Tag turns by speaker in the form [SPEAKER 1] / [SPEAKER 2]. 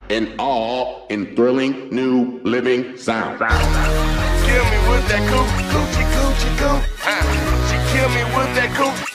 [SPEAKER 1] and all in thrilling new living sound.
[SPEAKER 2] Kill me with that coochie coochie coo. She kill me with that coochie.